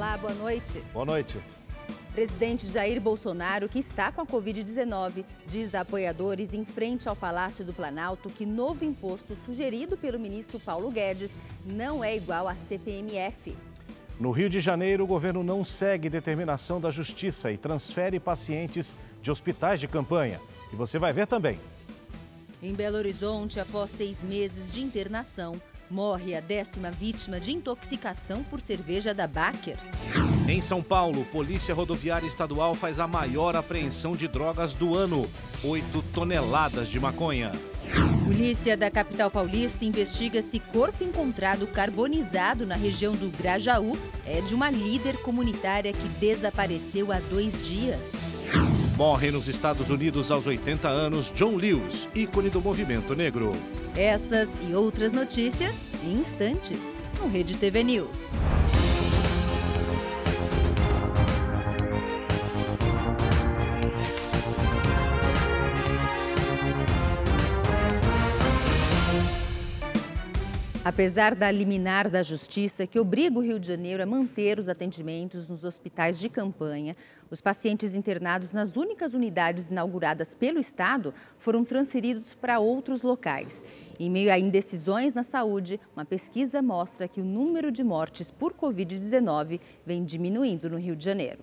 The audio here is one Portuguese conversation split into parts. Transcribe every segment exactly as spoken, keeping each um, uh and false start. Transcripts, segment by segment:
Olá, boa noite. Boa noite. Presidente Jair Bolsonaro, que está com a covid dezenove, diz a apoiadores em frente ao Palácio do Planalto que novo imposto sugerido pelo ministro Paulo Guedes não é igual à C P M F. No Rio de Janeiro, o governo não segue determinação da Justiça e transfere pacientes de hospitais de campanha. E você vai ver também. Em Belo Horizonte, após seis meses de internação, morre a décima vítima de intoxicação por cerveja da Baker. Em São Paulo, Polícia Rodoviária Estadual faz a maior apreensão de drogas do ano. oito toneladas de maconha. Polícia da capital paulista investiga se corpo encontrado carbonizado na região do Grajaú é de uma líder comunitária que desapareceu há dois dias. Morre nos Estados Unidos aos oitenta anos John Lewis, ícone do movimento negro. Essas e outras notícias em instantes no Rede T V News. Apesar da liminar da Justiça, que obriga o Rio de Janeiro a manter os atendimentos nos hospitais de campanha, os pacientes internados nas únicas unidades inauguradas pelo Estado foram transferidos para outros locais. Em meio a indecisões na saúde, uma pesquisa mostra que o número de mortes por covid dezenove vem diminuindo no Rio de Janeiro.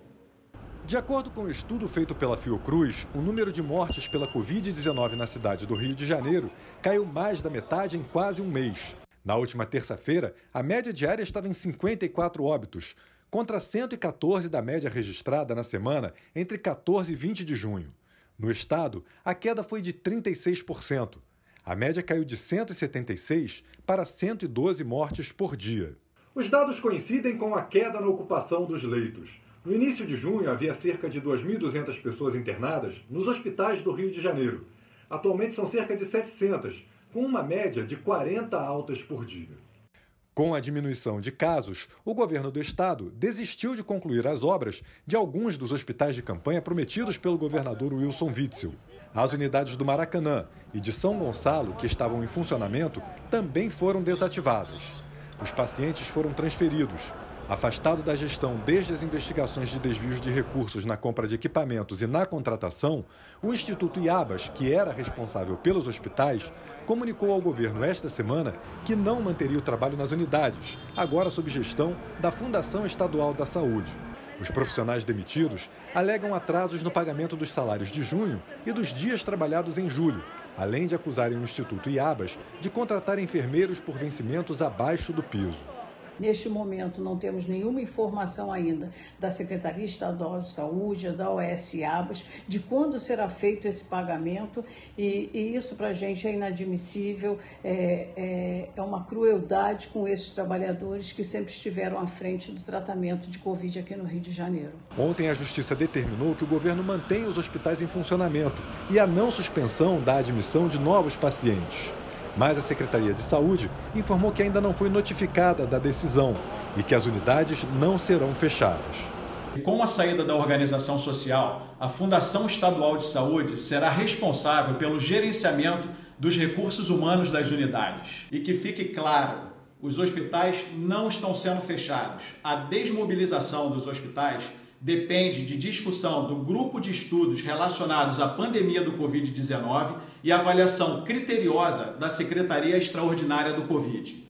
De acordo com um estudo feito pela Fiocruz, o número de mortes pela covid dezenove na cidade do Rio de Janeiro caiu mais da metade em quase um mês. Na última terça-feira, a média diária estava em cinquenta e quatro óbitos, contra cento e quatorze da média registrada na semana entre quatorze e vinte de junho. No estado, a queda foi de trinta e seis por cento. A média caiu de cento e setenta e seis para cento e doze mortes por dia. Os dados coincidem com a queda na ocupação dos leitos. No início de junho, havia cerca de duas mil e duzentas pessoas internadas nos hospitais do Rio de Janeiro. Atualmente são cerca de setecentas, com uma média de quarenta altas por dia. Com a diminuição de casos, o governo do estado desistiu de concluir as obras de alguns dos hospitais de campanha prometidos pelo governador Wilson Witzel. As unidades do Maracanã e de São Gonçalo, que estavam em funcionamento, também foram desativadas. Os pacientes foram transferidos. Afastado da gestão desde as investigações de desvios de recursos na compra de equipamentos e na contratação, o Instituto Iabas, que era responsável pelos hospitais, comunicou ao governo esta semana que não manteria o trabalho nas unidades, agora sob gestão da Fundação Estadual da Saúde. Os profissionais demitidos alegam atrasos no pagamento dos salários de junho e dos dias trabalhados em julho, além de acusarem o Instituto Iabas de contratar enfermeiros por vencimentos abaixo do piso. Neste momento, não temos nenhuma informação ainda da Secretaria Estadual de Saúde, da O S Iabas, de quando será feito esse pagamento, e, e isso para a gente é inadmissível, é, é, é uma crueldade com esses trabalhadores que sempre estiveram à frente do tratamento de Covid aqui no Rio de Janeiro. Ontem, a Justiça determinou que o governo mantenha os hospitais em funcionamento e a não suspensão da admissão de novos pacientes. Mas a Secretaria de Saúde informou que ainda não foi notificada da decisão e que as unidades não serão fechadas. Com a saída da organização social, a Fundação Estadual de Saúde será responsável pelo gerenciamento dos recursos humanos das unidades. E que fique claro, os hospitais não estão sendo fechados. A desmobilização dos hospitais depende de discussão do grupo de estudos relacionados à pandemia do covid dezenove e avaliação criteriosa da Secretaria Extraordinária do Covid.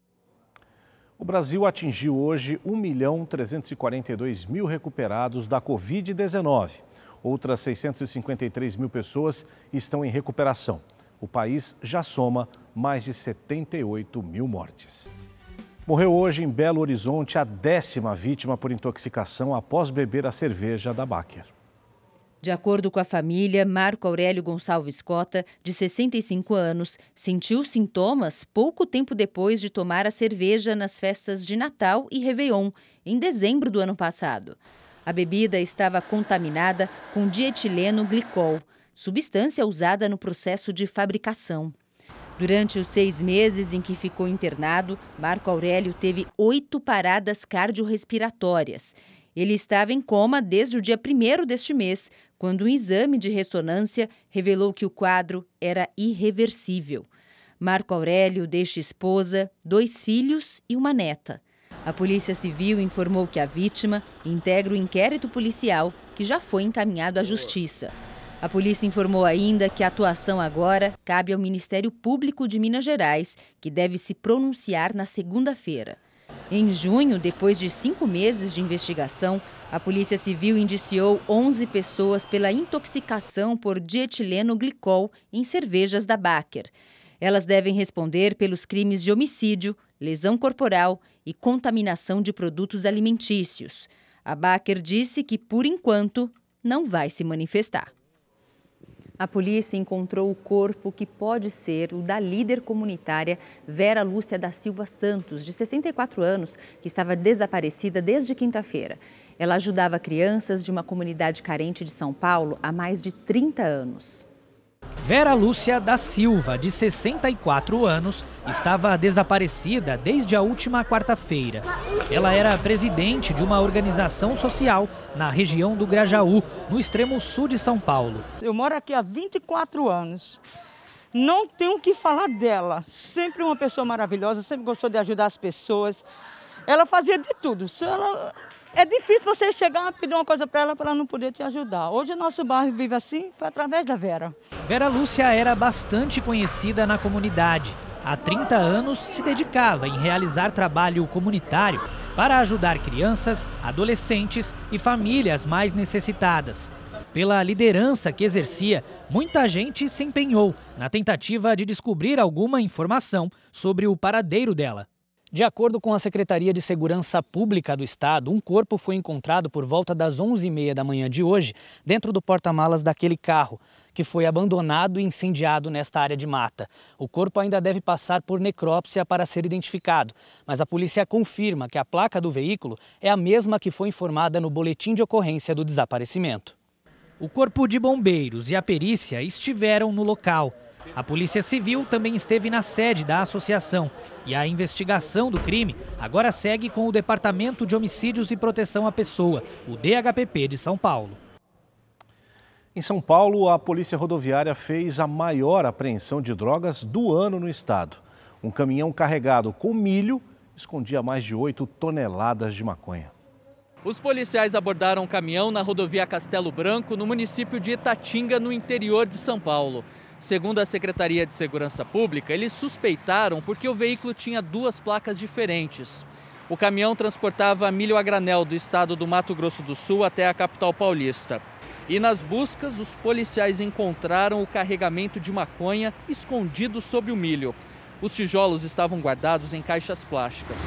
O Brasil atingiu hoje um milhão trezentos e quarenta e dois mil recuperados da covid dezenove. Outras seiscentas e cinquenta e três mil pessoas estão em recuperação. O país já soma mais de setenta e oito mil mortes. Morreu hoje em Belo Horizonte a décima vítima por intoxicação após beber a cerveja da Baker. De acordo com a família, Marco Aurélio Gonçalves Cota, de sessenta e cinco anos, sentiu sintomas pouco tempo depois de tomar a cerveja nas festas de Natal e Réveillon, em dezembro do ano passado. A bebida estava contaminada com dietileno glicol, substância usada no processo de fabricação. Durante os seis meses em que ficou internado, Marco Aurélio teve oito paradas cardiorrespiratórias. Ele estava em coma desde o dia primeiro deste mês, quando um exame de ressonância revelou que o quadro era irreversível. Marco Aurélio deixa esposa, dois filhos e uma neta. A Polícia Civil informou que a vítima integra o inquérito policial que já foi encaminhado à Justiça. A polícia informou ainda que a atuação agora cabe ao Ministério Público de Minas Gerais, que deve se pronunciar na segunda-feira. Em junho, depois de cinco meses de investigação, a Polícia Civil indiciou onze pessoas pela intoxicação por dietileno glicol em cervejas da Baker. Elas devem responder pelos crimes de homicídio, lesão corporal e contaminação de produtos alimentícios. A Baker disse que, por enquanto, não vai se manifestar. A polícia encontrou o corpo que pode ser o da líder comunitária Vera Lúcia da Silva Santos, de sessenta e quatro anos, que estava desaparecida desde quinta-feira. Ela ajudava crianças de uma comunidade carente de São Paulo há mais de trinta anos. Vera Lúcia da Silva, de sessenta e quatro anos, estava desaparecida desde a última quarta-feira. Ela era presidente de uma organização social na região do Grajaú, no extremo sul de São Paulo. Eu moro aqui há vinte e quatro anos. Não tenho o que falar dela. Sempre uma pessoa maravilhosa, sempre gostou de ajudar as pessoas. Ela fazia de tudo. Se ela... É difícil você chegar e pedir uma coisa para ela para ela não poder te ajudar. Hoje o nosso bairro vive assim, foi através da Vera. Vera Lúcia era bastante conhecida na comunidade. Há trinta anos se dedicava em realizar trabalho comunitário para ajudar crianças, adolescentes e famílias mais necessitadas. Pela liderança que exercia, muita gente se empenhou na tentativa de descobrir alguma informação sobre o paradeiro dela. De acordo com a Secretaria de Segurança Pública do Estado, um corpo foi encontrado por volta das onze e meia da manhã de hoje dentro do porta-malas daquele carro, que foi abandonado e incendiado nesta área de mata. O corpo ainda deve passar por necrópsia para ser identificado, mas a polícia confirma que a placa do veículo é a mesma que foi informada no boletim de ocorrência do desaparecimento. O Corpo de Bombeiros e a perícia estiveram no local. A Polícia Civil também esteve na sede da associação e a investigação do crime agora segue com o Departamento de Homicídios e Proteção à Pessoa, o D H P P de São Paulo. Em São Paulo, a Polícia Rodoviária fez a maior apreensão de drogas do ano no estado. Um caminhão carregado com milho escondia mais de oito toneladas de maconha. Os policiais abordaram um caminhão na rodovia Castelo Branco, no município de Itatinga, no interior de São Paulo. Segundo a Secretaria de Segurança Pública, eles suspeitaram porque o veículo tinha duas placas diferentes. O caminhão transportava milho a granel do estado do Mato Grosso do Sul até a capital paulista. E nas buscas, os policiais encontraram o carregamento de maconha escondido sob o milho. Os tijolos estavam guardados em caixas plásticas.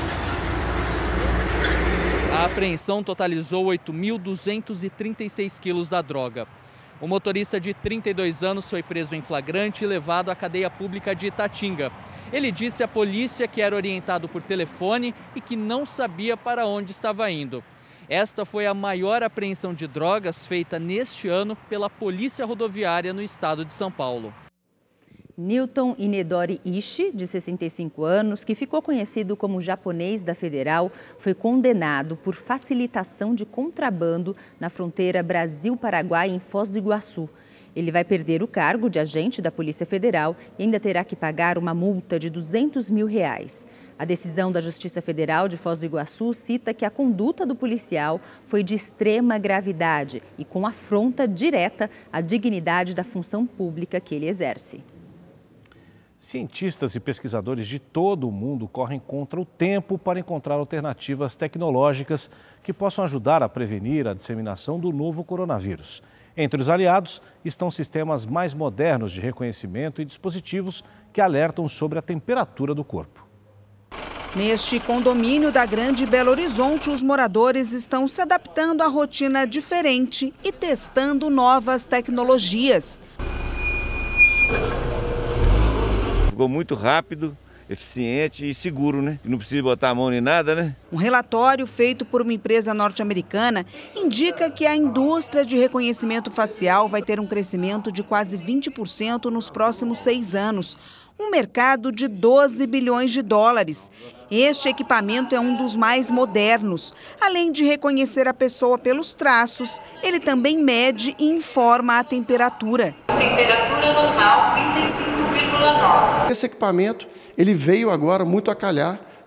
A apreensão totalizou oito mil duzentos e trinta e seis quilos da droga. O motorista de trinta e dois anos foi preso em flagrante e levado à cadeia pública de Itatinga. Ele disse à polícia que era orientado por telefone e que não sabia para onde estava indo. Esta foi a maior apreensão de drogas feita neste ano pela Polícia Rodoviária no estado de São Paulo. Newton Inedori Ishii, de sessenta e cinco anos, que ficou conhecido como japonês da Federal, foi condenado por facilitação de contrabando na fronteira Brasil-Paraguai, em Foz do Iguaçu. Ele vai perder o cargo de agente da Polícia Federal e ainda terá que pagar uma multa de duzentos mil reais. A decisão da Justiça Federal de Foz do Iguaçu cita que a conduta do policial foi de extrema gravidade e com afronta direta à dignidade da função pública que ele exerce. Cientistas e pesquisadores de todo o mundo correm contra o tempo para encontrar alternativas tecnológicas que possam ajudar a prevenir a disseminação do novo coronavírus. Entre os aliados estão sistemas mais modernos de reconhecimento e dispositivos que alertam sobre a temperatura do corpo. Neste condomínio da Grande Belo Horizonte, os moradores estão se adaptando à rotina diferente e testando novas tecnologias. Ficou muito rápido, eficiente e seguro, né? Não precisa botar a mão nem nada, né? Um relatório feito por uma empresa norte-americana indica que a indústria de reconhecimento facial vai ter um crescimento de quase vinte por cento nos próximos seis anos. Um mercado de doze bilhões de dólares. Este equipamento é um dos mais modernos. Além de reconhecer a pessoa pelos traços, ele também mede e informa a temperatura. Temperatura normal, trinta e cinco vírgula nove. Esse equipamento ele veio agora muito a calhar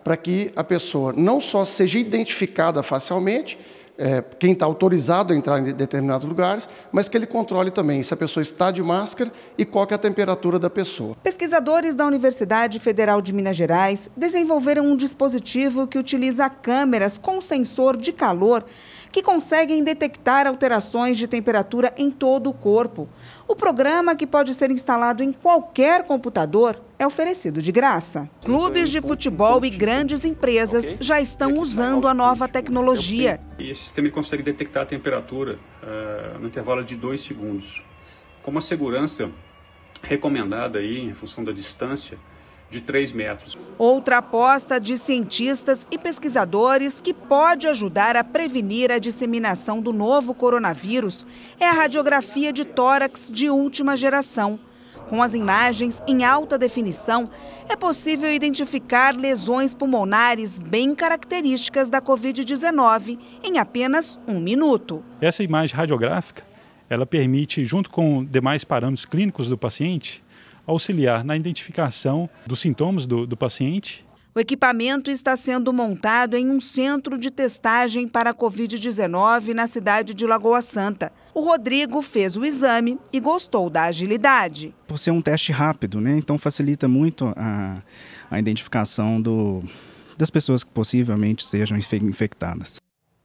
para que a pessoa não só seja identificada facialmente, é, quem está autorizado a entrar em determinados lugares, mas que ele controle também se a pessoa está de máscara e qual que é a temperatura da pessoa. Pesquisadores da Universidade Federal de Minas Gerais desenvolveram um dispositivo que utiliza câmeras com sensor de calor que conseguem detectar alterações de temperatura em todo o corpo. O programa, que pode ser instalado em qualquer computador, é oferecido de graça. Clubes de futebol e grandes empresas já estão usando a nova tecnologia. E esse sistema consegue detectar a temperatura uh, no intervalo de dois segundos, com uma segurança recomendada aí, em função da distância, de três metros. Outra aposta de cientistas e pesquisadores que pode ajudar a prevenir a disseminação do novo coronavírus é a radiografia de tórax de última geração. Com as imagens em alta definição, é possível identificar lesões pulmonares bem características da covid dezenove em apenas um minuto. Essa imagem radiográfica, ela permite, junto com demais parâmetros clínicos do paciente, auxiliar na identificação dos sintomas do, do paciente. O equipamento está sendo montado em um centro de testagem para a covid dezenove na cidade de Lagoa Santa. O Rodrigo fez o exame e gostou da agilidade. Por ser um teste rápido, né? Então facilita muito a, a identificação do, das pessoas que possivelmente sejam infectadas.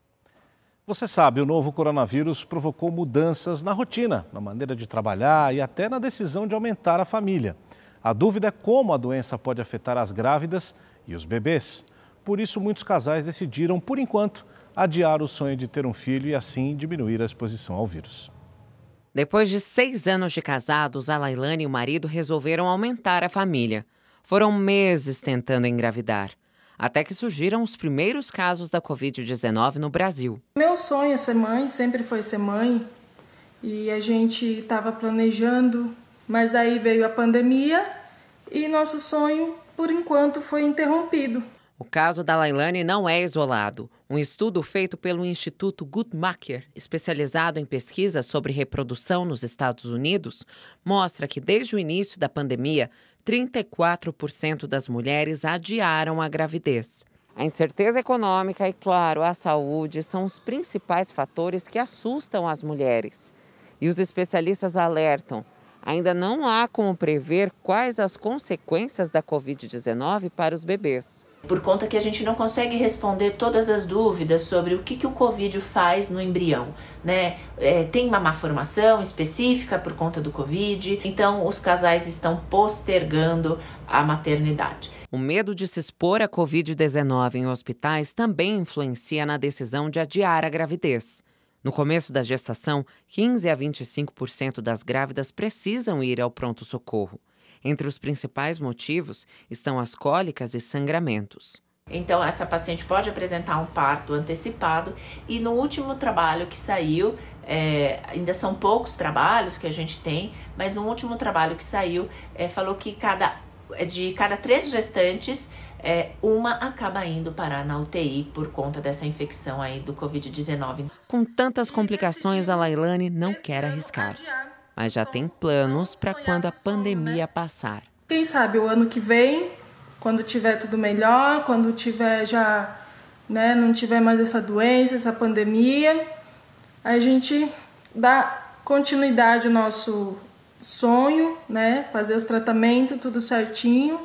Você sabe, o novo coronavírus provocou mudanças na rotina, na maneira de trabalhar e até na decisão de aumentar a família. A dúvida é como a doença pode afetar as grávidas e os bebês. Por isso, muitos casais decidiram, por enquanto, adiar o sonho de ter um filho e assim diminuir a exposição ao vírus. Depois de seis anos de casados, a Lailane e o marido resolveram aumentar a família. Foram meses tentando engravidar, até que surgiram os primeiros casos da covid dezenove no Brasil. Meu sonho é ser mãe, sempre foi ser mãe, e a gente estava planejando, mas aí veio a pandemia e nosso sonho, por enquanto, foi interrompido. O caso da Lailane não é isolado. Um estudo feito pelo Instituto Guttmacher, especializado em pesquisa sobre reprodução nos Estados Unidos, mostra que desde o início da pandemia, trinta e quatro por cento das mulheres adiaram a gravidez. A incerteza econômica e, claro, a saúde são os principais fatores que assustam as mulheres. E os especialistas alertam, ainda não há como prever quais as consequências da covid dezenove para os bebês. Por conta que a gente não consegue responder todas as dúvidas sobre o que, que o Covid faz no embrião, né? É, tem uma má formação específica por conta do Covid, então os casais estão postergando a maternidade. O medo de se expor à covid dezenove em hospitais também influencia na decisão de adiar a gravidez. No começo da gestação, quinze a vinte e cinco por cento das grávidas precisam ir ao pronto-socorro. Entre os principais motivos estão as cólicas e sangramentos. Então, essa paciente pode apresentar um parto antecipado e no último trabalho que saiu, é, ainda são poucos trabalhos que a gente tem, mas no último trabalho que saiu, é, falou que cada, de cada três gestantes, é, uma acaba indo parar na U T I por conta dessa infecção aí do covid dezenove. Com tantas complicações, a Lailane não quer arriscar, mas já tem planos para quando a pandemia passar. Quem sabe o ano que vem, quando tiver tudo melhor, quando tiver já, né, não tiver mais essa doença, essa pandemia, a gente dá continuidade ao nosso sonho, né, fazer os tratamentos, tudo certinho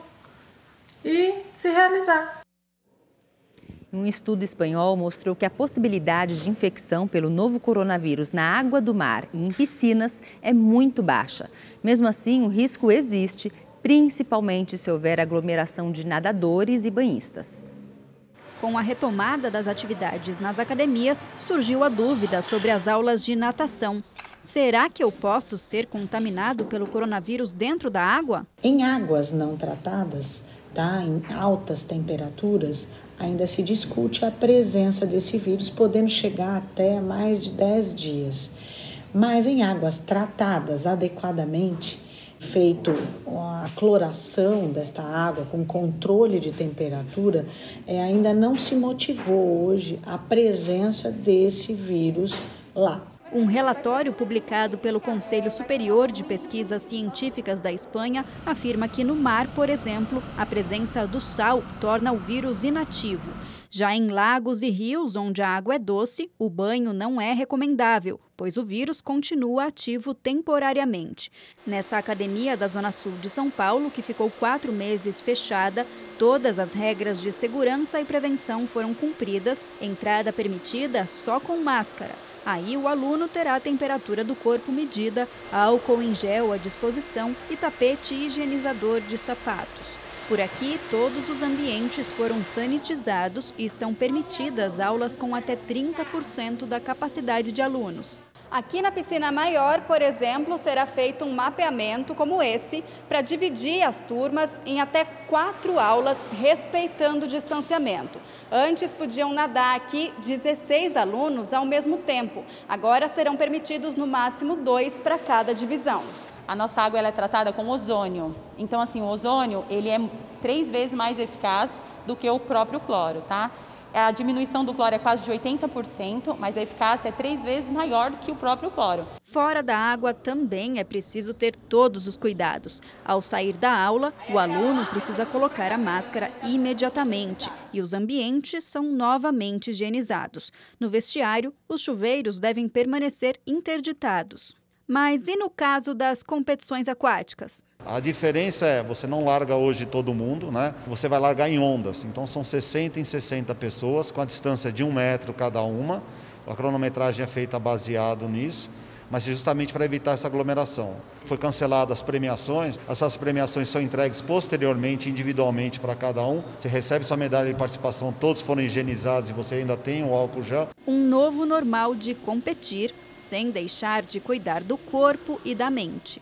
e se realizar. Um estudo espanhol mostrou que a possibilidade de infecção pelo novo coronavírus na água do mar e em piscinas é muito baixa. Mesmo assim, o risco existe, principalmente se houver aglomeração de nadadores e banhistas. Com a retomada das atividades nas academias, surgiu a dúvida sobre as aulas de natação. Será que eu posso ser contaminado pelo coronavírus dentro da água? Em águas não tratadas, tá, em altas temperaturas, ainda se discute a presença desse vírus, podendo chegar até mais de dez dias. Mas em águas tratadas adequadamente, feito a cloração desta água com controle de temperatura, é, ainda não se motivou hoje a presença desse vírus lá. Um relatório publicado pelo Conselho Superior de Pesquisas Científicas da Espanha afirma que no mar, por exemplo, a presença do sal torna o vírus inativo. Já em lagos e rios, onde a água é doce, o banho não é recomendável, pois o vírus continua ativo temporariamente. Nessa academia da Zona Sul de São Paulo, que ficou quatro meses fechada, todas as regras de segurança e prevenção foram cumpridas, entrada permitida só com máscara. Aí o aluno terá a temperatura do corpo medida, álcool em gel à disposição e tapete higienizador de sapatos. Por aqui, todos os ambientes foram sanitizados e estão permitidas aulas com até trinta por cento da capacidade de alunos. Aqui na piscina maior, por exemplo, será feito um mapeamento como esse para dividir as turmas em até quatro aulas, respeitando o distanciamento. Antes podiam nadar aqui dezesseis alunos ao mesmo tempo. Agora serão permitidos no máximo dois para cada divisão. A nossa água ela é tratada com ozônio. Então, assim, o ozônio ele é três vezes mais eficaz do que o próprio cloro, tá? A diminuição do cloro é quase de oitenta por cento, mas a eficácia é três vezes maior do que o próprio cloro. Fora da água também é preciso ter todos os cuidados. Ao sair da aula, o aluno precisa colocar a máscara imediatamente e os ambientes são novamente higienizados. No vestiário, os chuveiros devem permanecer interditados. Mas e no caso das competições aquáticas? A diferença é, você não larga hoje todo mundo, né? Você vai largar em ondas. Então são sessenta em sessenta pessoas, com a distância de um metro cada uma. A cronometragem é feita baseado nisso, mas justamente para evitar essa aglomeração. Foi cancelada as premiações, essas premiações são entregues posteriormente, individualmente para cada um. Você recebe sua medalha de participação, todos foram higienizados e você ainda tem o álcool gel. Um novo normal de competir, sem deixar de cuidar do corpo e da mente.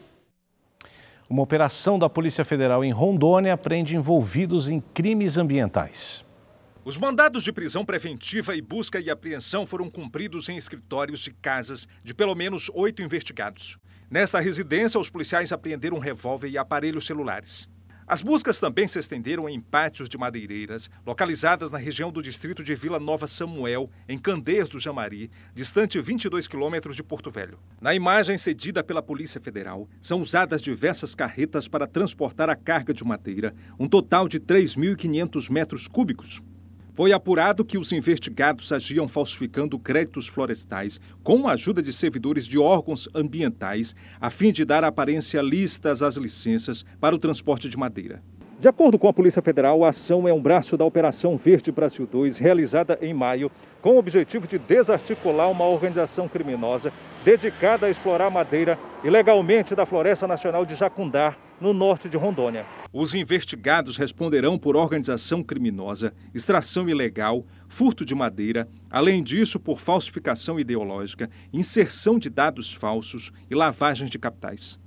Uma operação da Polícia Federal em Rondônia prende envolvidos em crimes ambientais. Os mandados de prisão preventiva e busca e apreensão foram cumpridos em escritórios e casas de pelo menos oito investigados. Nesta residência, os policiais apreenderam um revólver e aparelhos celulares. As buscas também se estenderam em pátios de madeireiras, localizadas na região do distrito de Vila Nova Samuel, em Candeias do Jamari, distante vinte e dois quilômetros de Porto Velho. Na imagem cedida pela Polícia Federal, são usadas diversas carretas para transportar a carga de madeira, um total de três mil e quinhentos metros cúbicos. Foi apurado que os investigados agiam falsificando créditos florestais com a ajuda de servidores de órgãos ambientais, a fim de dar aparência lícita às licenças para o transporte de madeira. De acordo com a Polícia Federal, a ação é um braço da Operação Verde Brasil dois, realizada em maio, com o objetivo de desarticular uma organização criminosa dedicada a explorar madeira ilegalmente da Floresta Nacional de Jacundá, no norte de Rondônia. Os investigados responderão por organização criminosa, extração ilegal, furto de madeira, além disso por falsificação ideológica, inserção de dados falsos e lavagem de capitais.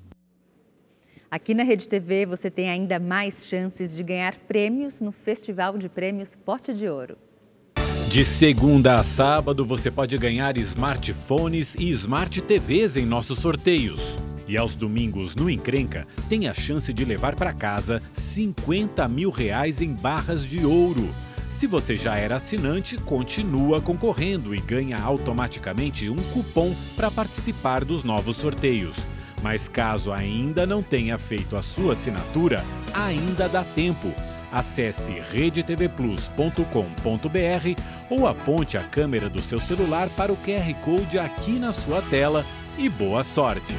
Aqui na Rede T V você tem ainda mais chances de ganhar prêmios no Festival de Prêmios Pote de Ouro. De segunda a sábado você pode ganhar smartphones e smart T Vs em nossos sorteios. E aos domingos no Encrenca tem a chance de levar para casa cinquenta mil reais em barras de ouro. Se você já era assinante, continua concorrendo e ganha automaticamente um cupom para participar dos novos sorteios. Mas caso ainda não tenha feito a sua assinatura, ainda dá tempo. Acesse rede t v plus ponto com ponto b r ou aponte a câmera do seu celular para o Q R Code aqui na sua tela e boa sorte!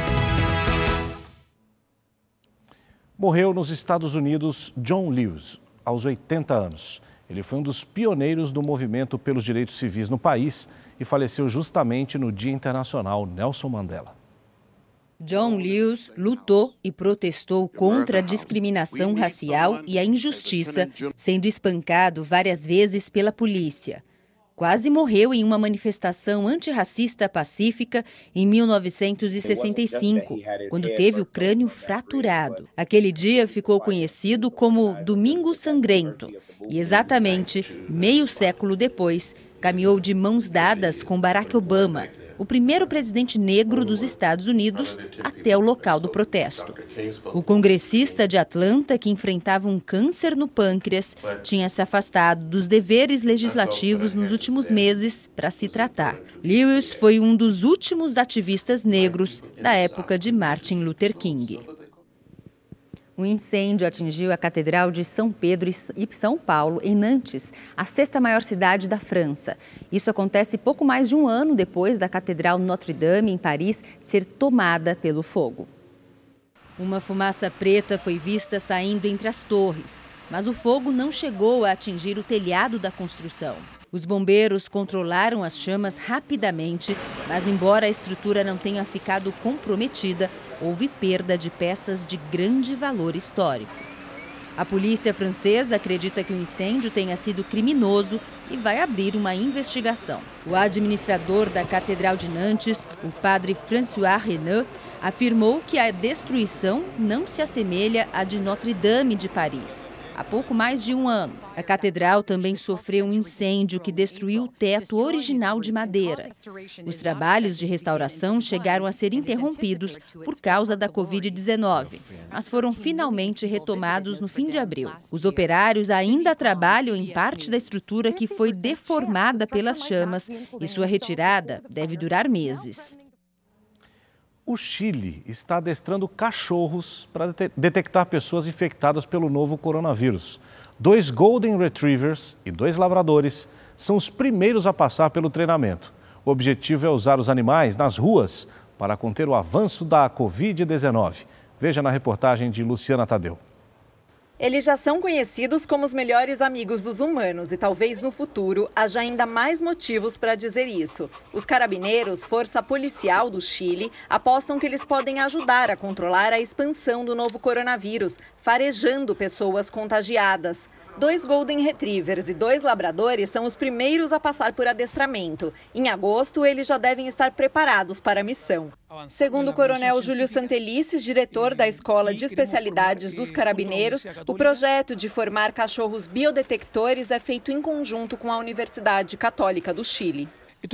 Morreu nos Estados Unidos John Lewis, aos oitenta anos. Ele foi um dos pioneiros do movimento pelos direitos civis no país e faleceu justamente no Dia Internacional Nelson Mandela. John Lewis lutou e protestou contra a discriminação racial e a injustiça, sendo espancado várias vezes pela polícia. Quase morreu em uma manifestação antirracista pacífica em mil novecentos e sessenta e cinco, quando teve o crânio fraturado. Aquele dia ficou conhecido como Domingo Sangrento e exatamente meio século depois caminhou de mãos dadas com Barack Obama, o primeiro presidente negro dos Estados Unidos até o local do protesto. O congressista de Atlanta, que enfrentava um câncer no pâncreas, tinha se afastado dos deveres legislativos nos últimos meses para se tratar. Lewis foi um dos últimos ativistas negros da época de Martin Luther King. Um incêndio atingiu a Catedral de São Pedro e São Paulo, em Nantes, a sexta maior cidade da França. Isso acontece pouco mais de um ano depois da Catedral Notre-Dame, em Paris, ser tomada pelo fogo. Uma fumaça preta foi vista saindo entre as torres, mas o fogo não chegou a atingir o telhado da construção. Os bombeiros controlaram as chamas rapidamente, mas embora a estrutura não tenha ficado comprometida, houve perda de peças de grande valor histórico. A polícia francesa acredita que o incêndio tenha sido criminoso e vai abrir uma investigação. O administrador da Catedral de Nantes, o padre François Renaud, afirmou que a destruição não se assemelha à de Notre-Dame de Paris. Há pouco mais de um ano, a catedral também sofreu um incêndio que destruiu o teto original de madeira. Os trabalhos de restauração chegaram a ser interrompidos por causa da covid dezenove, mas foram finalmente retomados no fim de abril. Os operários ainda trabalham em parte da estrutura que foi deformada pelas chamas e sua retirada deve durar meses. O Chile está adestrando cachorros para detectar pessoas infectadas pelo novo coronavírus. Dois Golden Retrievers e dois labradores são os primeiros a passar pelo treinamento. O objetivo é usar os animais nas ruas para conter o avanço da covid dezenove. Veja na reportagem de Luciana Tadeu. Eles já são conhecidos como os melhores amigos dos humanos e talvez no futuro haja ainda mais motivos para dizer isso. Os carabineiros, força policial do Chile, apostam que eles podem ajudar a controlar a expansão do novo coronavírus, farejando pessoas contagiadas. Dois Golden Retrievers e dois labradores são os primeiros a passar por adestramento. Em agosto, eles já devem estar preparados para a missão. Segundo o coronel Júlio Santelices, diretor da Escola de Especialidades dos Carabineiros, o projeto de formar cachorros biodetectores é feito em conjunto com a Universidade Católica do Chile.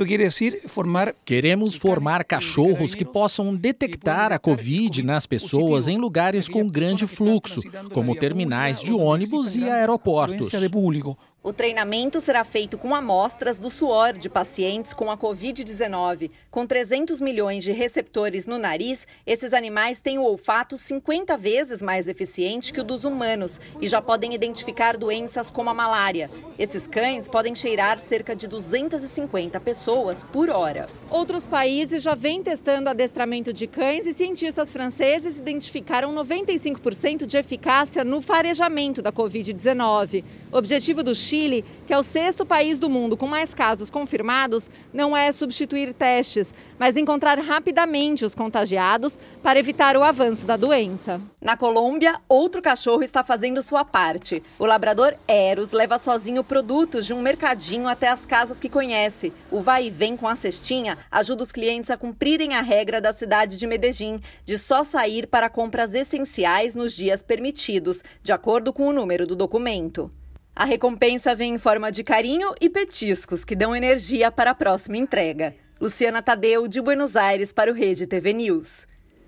Queremos formar cachorros que possam detectar a Covid nas pessoas em lugares com grande fluxo, como terminais de ônibus e aeroportos. O treinamento será feito com amostras do suor de pacientes com a covid dezenove. Com trezentos milhões de receptores no nariz, esses animais têm o olfato cinquenta vezes mais eficiente que o dos humanos e já podem identificar doenças como a malária. Esses cães podem cheirar cerca de duzentas e cinquenta pessoas por hora. Outros países já vêm testando adestramento de cães e cientistas franceses identificaram noventa e cinco por cento de eficácia no farejamento da covid dezenove. O objetivo do Chile, que é o sexto país do mundo com mais casos confirmados, não é substituir testes, mas encontrar rapidamente os contagiados para evitar o avanço da doença. Na Colômbia, outro cachorro está fazendo sua parte. O labrador Eros leva sozinho produtos de um mercadinho até as casas que conhece. O vai e vem com a cestinha ajuda os clientes a cumprirem a regra da cidade de Medellín, de só sair para compras essenciais nos dias permitidos, de acordo com o número do documento. A recompensa vem em forma de carinho e petiscos que dão energia para a próxima entrega. Luciana Tadeu, de Buenos Aires, para o Rede T V News.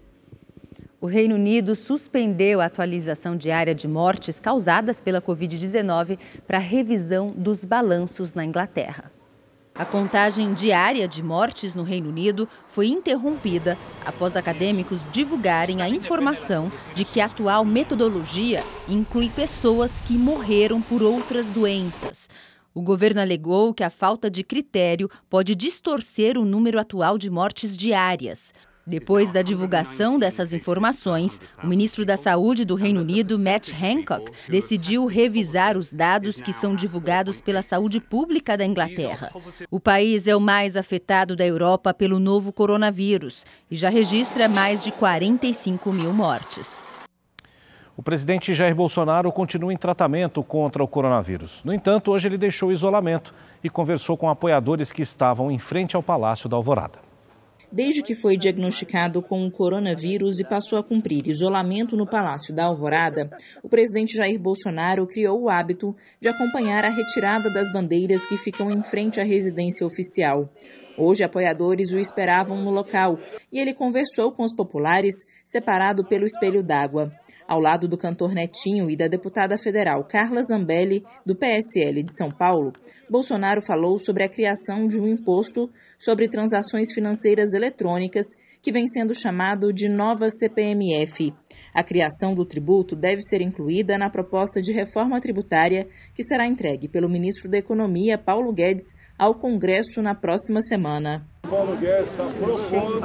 O Reino Unido suspendeu a atualização diária de mortes causadas pela covid dezenove para revisão dos balanços na Inglaterra. A contagem diária de mortes no Reino Unido foi interrompida após acadêmicos divulgarem a informação de que a atual metodologia inclui pessoas que morreram por outras doenças. O governo alegou que a falta de critério pode distorcer o número atual de mortes diárias. Depois da divulgação dessas informações, o ministro da Saúde do Reino Unido, Matt Hancock, decidiu revisar os dados que são divulgados pela saúde pública da Inglaterra. O país é o mais afetado da Europa pelo novo coronavírus e já registra mais de quarenta e cinco mil mortes. O presidente Jair Bolsonaro continua em tratamento contra o coronavírus. No entanto, hoje ele deixou o isolamento e conversou com apoiadores que estavam em frente ao Palácio da Alvorada. Desde que foi diagnosticado com o coronavírus e passou a cumprir isolamento no Palácio da Alvorada, o presidente Jair Bolsonaro criou o hábito de acompanhar a retirada das bandeiras que ficam em frente à residência oficial. Hoje, apoiadores o esperavam no local e ele conversou com os populares, separado pelo espelho d'água. Ao lado do cantor Netinho e da deputada federal Carla Zambelli, do P S L de São Paulo, Bolsonaro falou sobre a criação de um imposto sobre transações financeiras eletrônicas, que vem sendo chamado de nova C P M F. A criação do tributo deve ser incluída na proposta de reforma tributária que será entregue pelo ministro da Economia, Paulo Guedes, ao Congresso na próxima semana. Paulo Guedes está propondo,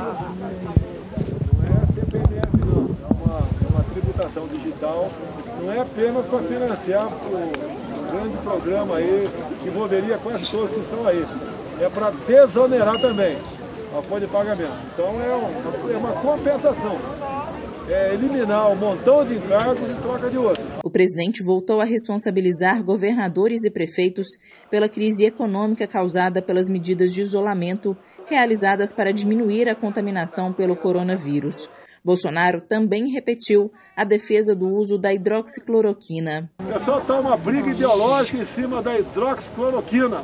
não é C P M F não, é uma, é uma tributação digital, não é apenas para financiar o grande programa aí, que envolveria quase todos que estão aí, é para desonerar também a folha de pagamento. Então é uma, é uma compensação. É eliminar um montão de encargos em troca de outros. O presidente voltou a responsabilizar governadores e prefeitos pela crise econômica causada pelas medidas de isolamento realizadas para diminuir a contaminação pelo coronavírus. Bolsonaro também repetiu a defesa do uso da hidroxicloroquina. O pessoal está uma briga ideológica em cima da hidroxicloroquina.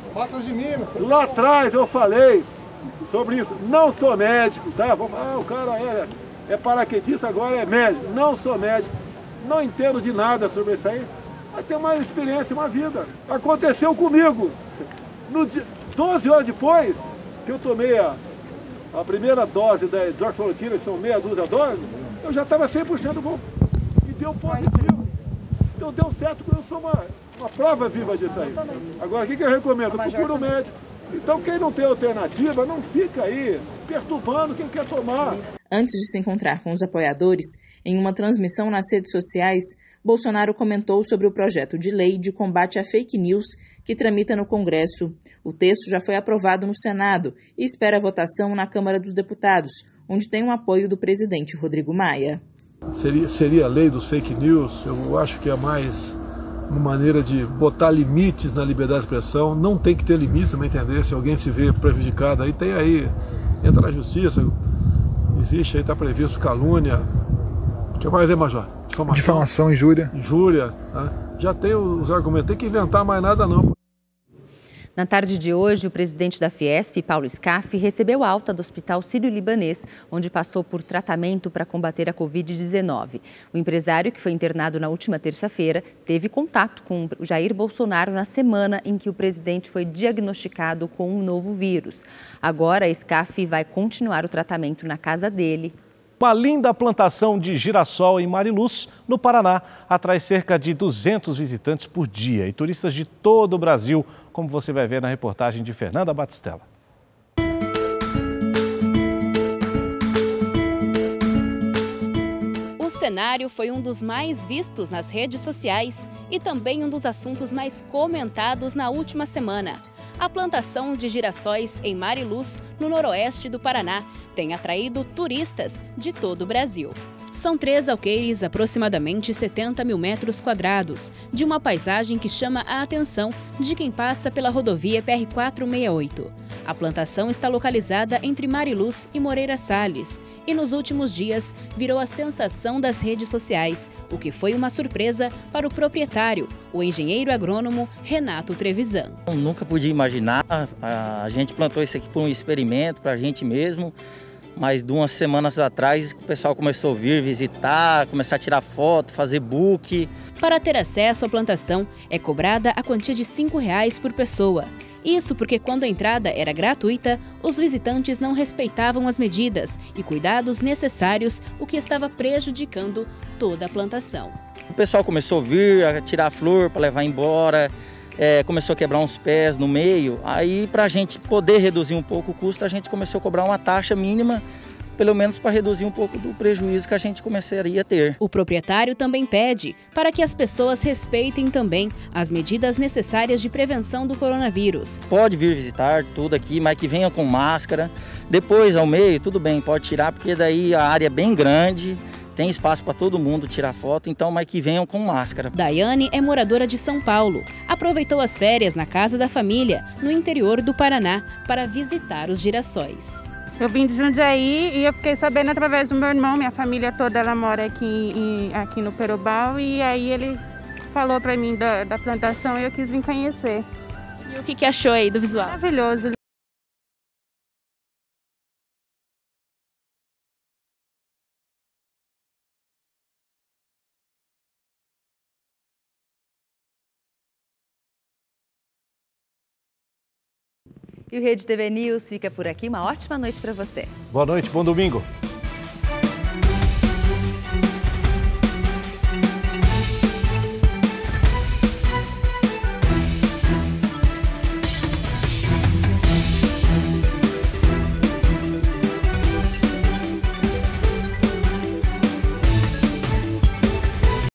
Lá atrás eu falei sobre isso. Não sou médico, tá? Ah, o cara é... é paraquedista, agora é médico. Não sou médico, não entendo de nada sobre isso aí, mas tenho uma experiência, uma vida. Aconteceu comigo. No dia, doze horas depois que eu tomei a, a primeira dose da hidroxicloroquina, que são meia dúzia de doses, eu já estava cem por cento bom. E deu positivo. Então deu certo, eu sou uma, uma prova viva disso aí. Agora, o que, que eu recomendo? Procura um médico. Então, quem não tem alternativa, não fica aí perturbando quem quer tomar. Antes de se encontrar com os apoiadores, em uma transmissão nas redes sociais, Bolsonaro comentou sobre o projeto de lei de combate à fake news que tramita no Congresso. O texto já foi aprovado no Senado e espera a votação na Câmara dos Deputados, onde tem o apoio do presidente Rodrigo Maia. Seria, seria a lei dos fake news, eu acho que é mais uma maneira de botar limites na liberdade de expressão. Não tem que ter limites, também entender, se alguém se vê prejudicado, aí tem aí, entra na justiça, existe aí, está previsto calúnia, o que mais é, Major? Difamação, Difamação injúria. Injúria, né? Já tem os argumentos, tem que inventar mais nada não. Na tarde de hoje, o presidente da Fiesp, Paulo Scaff, recebeu alta do Hospital Sírio-Libanês, onde passou por tratamento para combater a covid dezenove. O empresário, que foi internado na última terça-feira, teve contato com o Jair Bolsonaro na semana em que o presidente foi diagnosticado com um novo vírus. Agora, Scaff vai continuar o tratamento na casa dele. Uma linda plantação de girassol em Mariluz, no Paraná, atrai cerca de duzentos visitantes por dia e turistas de todo o Brasil, como você vai ver na reportagem de Fernanda Batistella. O cenário foi um dos mais vistos nas redes sociais e também um dos assuntos mais comentados na última semana. A plantação de girassóis em Mariluz, no noroeste do Paraná, tem atraído turistas de todo o Brasil. São três alqueires, aproximadamente setenta mil metros quadrados, de uma paisagem que chama a atenção de quem passa pela rodovia P R quatrocentos e sessenta e oito. A plantação está localizada entre Mariluz e Moreira Salles e nos últimos dias virou a sensação das redes sociais, o que foi uma surpresa para o proprietário, o engenheiro agrônomo Renato Trevisan. Eu nunca podia imaginar, a gente plantou isso aqui por um experimento, para a gente mesmo, mas de umas semanas atrás o pessoal começou a vir visitar, começar a tirar foto, fazer book. Para ter acesso à plantação, é cobrada a quantia de cinco reais por pessoa. Isso porque quando a entrada era gratuita, os visitantes não respeitavam as medidas e cuidados necessários, o que estava prejudicando toda a plantação. O pessoal começou a vir, a tirar flor para levar embora, é, começou a quebrar uns pés no meio. Aí, para a gente poder reduzir um pouco o custo, a gente começou a cobrar uma taxa mínima, pelo menos para reduzir um pouco do prejuízo que a gente começaria a ter. O proprietário também pede para que as pessoas respeitem também as medidas necessárias de prevenção do coronavírus. Pode vir visitar tudo aqui, mas que venha com máscara. Depois, ao meio, tudo bem, pode tirar, porque daí a área é bem grande, tem espaço para todo mundo tirar foto, então, mas que venham com máscara. Daiane é moradora de São Paulo. Aproveitou as férias na casa da família, no interior do Paraná, para visitar os girassóis. Eu vim de Jundiaí e eu fiquei sabendo através do meu irmão, minha família toda ela mora aqui, em, aqui no Perobal, e aí ele falou para mim da, da plantação e eu quis vir conhecer. E o que, que achou aí do visual? Maravilhoso. E o Rede T V News fica por aqui. Uma ótima noite para você. Boa noite, bom domingo.